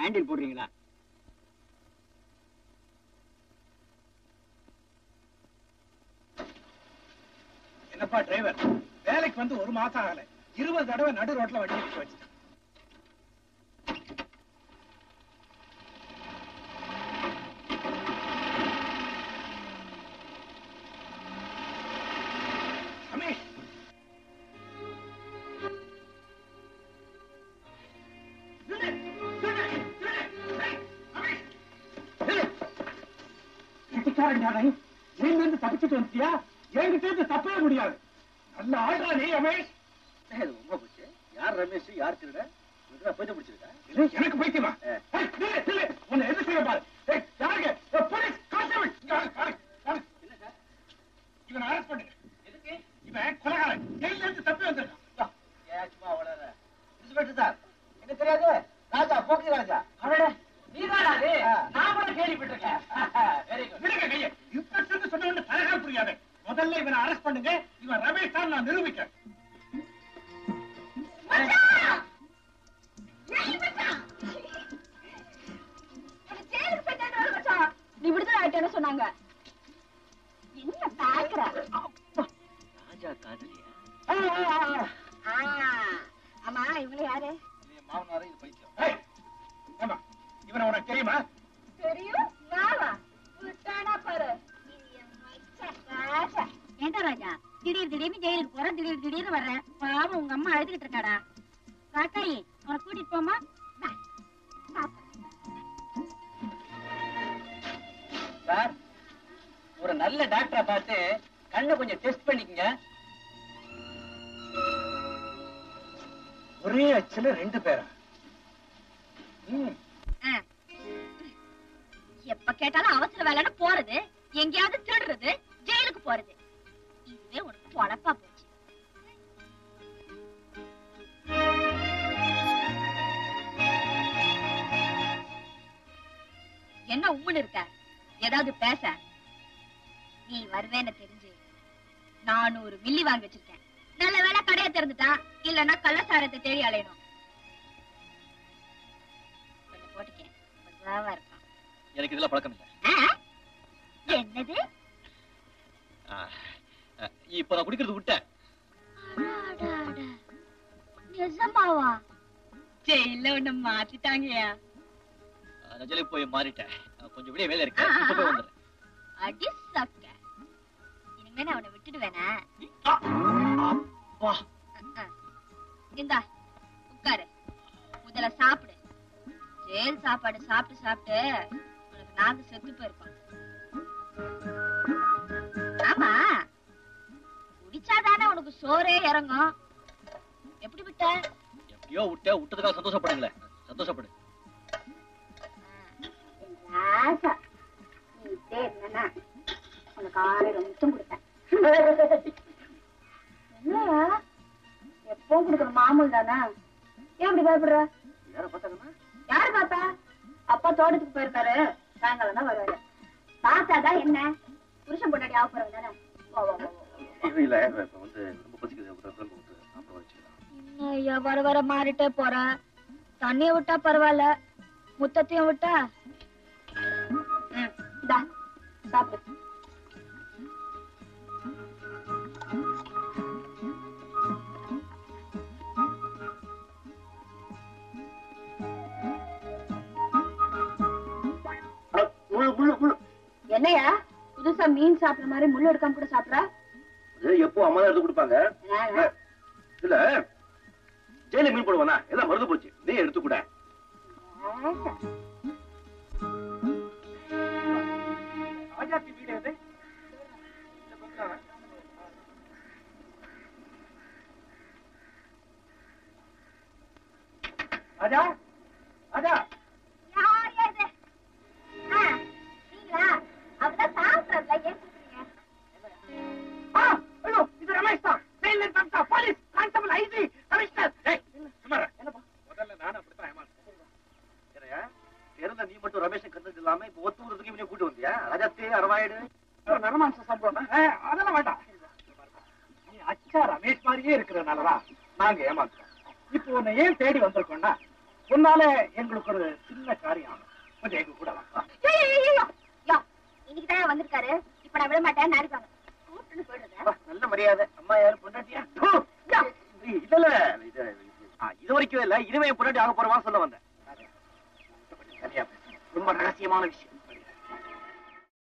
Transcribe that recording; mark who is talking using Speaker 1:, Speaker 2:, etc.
Speaker 1: Handle போடுறீங்களா?
Speaker 2: என்னப்பா driver, வேலைக்கு வந்து 1 மாசம் ஆகல, 20 தடவை நடு ரோட்ல வண்டி நிக்க வச்சுட்டேன். தப்பிச்சுட்டு வந்துட்டியா? என்கிட்ட தப்பவே முடியாது. நல்ல ஆள்றா நீ ரமேஷ்.
Speaker 1: ரொம்ப போச்சு. யார் ரமேஷ், யார் திருட? பைத்தியம் பிடிச்சிருக்கா?
Speaker 2: எனக்கு பைத்தியமா? உன்னை என்ன செய்ய பாரு. யாருங்க? Police constable. இவனை அரெஸ்ட் பண்ணுங்க. எதுக்கு? இவன் கொலைகாரன், ஜெயில இருந்து தப்பி வந்திருக்கான்.
Speaker 1: சும்மா வளர இன்ஸ்பெக்டர் சார், என்ன தெரியாது? ராஜா, போக்கி ராஜா. நீதானா அது? நான் கூட கேள்விப்பட்டிருக்கேன்.
Speaker 2: விடுங்க கையை. இன்ஸ்பெக்டர் சொன்ன உடனே தரகா புரியாது. முதல்ல இவனை அரெஸ்ட் பண்ணுங்க. இவன் ரமேஷ் தான் நான் நிரூபிக்கிறேன்.
Speaker 3: நீ விடுதலை ஆயிட்டேன்னு சொன்னாங்க. என்ன பாக்குற?
Speaker 1: ராஜா காதலியா?
Speaker 3: ஆமா, இவங்க யாரு?
Speaker 1: மாமனாரே, இது பைத்தியம்.
Speaker 2: ஆமா, இவனை உனக்கு தெரியுமா?
Speaker 3: தெரியும். வாவா விட்டானா பாரு.
Speaker 4: ஏண்டா ராஜா, திடீர்னு ஜெயிலுக்கு போறேன், திடீர்னு வர்றேன். பாவம் உங்க அம்மா அழுதுகிட்டு இருக்காடா. காக்காயி, அவனை கூட்டிட்டு போமா?
Speaker 1: சார், ஒரு நல்ல டாக்டரை பார்த்து கண்ணை கொஞ்சம் டெஸ்ட் பண்ணிக்கங்க.
Speaker 2: ஒரே அச்சுல 2 பேரா?
Speaker 4: எப்ப கேட்டாலும் அவசர வேலைன்னு போறது, எங்கேயாவது திருடுறது, ஜெயிலுக்கு போறது. இதுவே உனக்கு பொழப்பா போச்சு. என்ன உம்முன்னு இருக்க? ஏதாவது பேச? நீ வருவேன்னு தெரிஞ்சு 400 மில்லி வாங்கி வச்சிருக்கேன். நல்ல வேலை கடையை திறந்துட்டா, இல்லன்னா கள்ளசாரத்தை தேடி அலையணும். கொஞ்சம் போட்டுக்கேன், மஜாவா இருக்கான்.
Speaker 1: எனக்கு இதுல பழக்கம் இல்ல.
Speaker 4: என்னது?
Speaker 1: இப்ப நான் குடிக்கிறது விட்டேன்.
Speaker 4: நிஜமாவா? ஜெயில உன்னை மாத்திட்டாங்கயா?
Speaker 1: நான் ஜெயிலுக்கு போய் மாறிட்டேன். கொஞ்சம் விடிய வேலை இருக்கு, இப்ப போய் வந்துடுறேன்.
Speaker 4: அடி சக்க. இனிமே நான் அவனை விட்டுடுவேனா? இந்தா உட்காரு, முதல்ல சாப்பிடு. ஜெயில் சாப்பாடு சாப்பிட்டு சாப்பிட்டு உனக்கு நாக்கு செத்து போயிருப்பான். ஆமா, குடிச்சாதானே உனக்கு சோறே இறங்கும். எப்படி விட்ட?
Speaker 1: எப்படியோ விட்டதுக்காக சந்தோஷப்படுங்களே. சந்தோஷப்படு.
Speaker 3: உனக்கு 1000 முத்தம் கொடுப்பேன். என்னையா எப்பவும் கொடுக்குற மாமூல் தானே? ஏன் இப்படி பயப்படுற? யாரு பாத்தா? அப்பா தோட்டத்துக்கு போயிருக்காரு, சாயங்காலம் தான் வருவாரு. பாத்தாதான் என்ன, புருஷன் பொண்டாடி ஆக போறவங்க தானே. வர வர மாறிட்டே போற. தண்ணிய விட்டா பரவாயில்ல, முத்தத்தையும் விட்டா. சாப்பிடு. என்னையா புதுசா மீன் சாப்பிடுற மாதிரி முள்ளு எடுக்காம கூட சாப்பிடுற?
Speaker 1: எப்போ அம்மா தான் எடுத்து கொடுப்பாங்க. இல்ல ஜெயில மீன் போடுவானா, எல்லாம் மருந்து போச்சு, நீ எடுத்து கூட.
Speaker 2: ராஜாத்தி வீடு எது? ராஜா, ராஜா. இது ரமேஷ் தான். Police constable, IG, commissioner. முதல்ல நானும் அப்படித்தான்
Speaker 1: ஏமாத்த. நீ மட்டும் ரமேஷன் கண்டது இல்லாம இப்ப ஒத்துறதுக்கு இவனே கூட்டு வந்தியா? ராஜாத்தே அரவாயிடு
Speaker 2: நரமாம்ச சம்பவம். அதெல்லாம் வேண்டாம். நீ அச்சா ரமேஷ் மாதிரியே இருக்கிறதுனாலதான் நாங்க ஏமாத்துறோம். இப்போ உன்னை ஏன் தேடி வந்திருக்கோம்னா, உன்னால எங்களுக்கு ஒரு சின்ன
Speaker 1: கவனிக்கவே இல்ல. இனிமே பொண்டாட்டி ஆக போறவான்னு சொல்ல வந்தேன். ரொம்ப ரகசியமான விஷயம்.